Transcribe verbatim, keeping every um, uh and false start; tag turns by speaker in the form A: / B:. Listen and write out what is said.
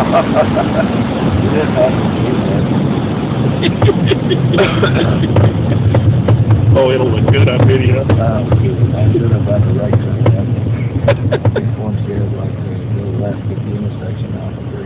A: didn't have to do
B: Oh, it'll look good on video.
A: that. Uh, I should have had the right turn. Once here, like, go left at the intersection off of